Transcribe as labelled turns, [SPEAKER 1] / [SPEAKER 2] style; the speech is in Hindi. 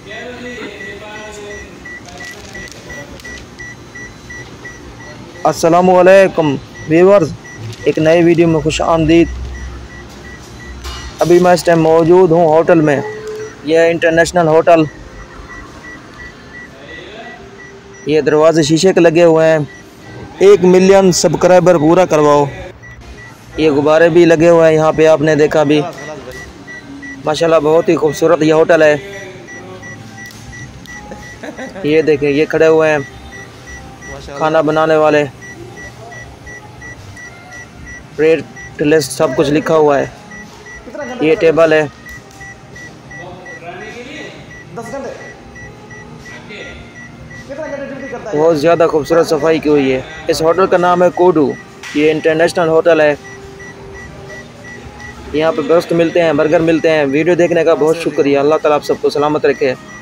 [SPEAKER 1] अस्सलामुअलैकुम व्यूअर्स, एक नए वीडियो में खुश आमदीद। अभी मैं इस टाइम मौजूद हूँ होटल में। यह है इंटरनेशनल होटल। ये दरवाजे शीशे के लगे हुए हैं। 1 मिलियन सब्सक्राइबर पूरा करवाओ। ये गुब्बारे भी लगे हुए हैं यहाँ पे, आपने देखा भी। माशाल्लाह बहुत ही खूबसूरत ये होटल है। ये देखें, ये खड़े हुए हैं खाना बनाने वाले। रेट लिस्ट सब कुछ लिखा हुआ है। ये टेबल है।
[SPEAKER 2] 10 घंटे कितना घंटे ड्यूटी करता है?
[SPEAKER 1] बहुत ज़्यादा खूबसूरत सफाई की हुई है। इस होटल का नाम है कोडू। ये इंटरनेशनल होटल है। यहाँ पे गोश्त मिलते हैं, बर्गर मिलते हैं। वीडियो देखने का बहुत शुक्रिया। अल्लाह ताला आप सबको सलामत रखे।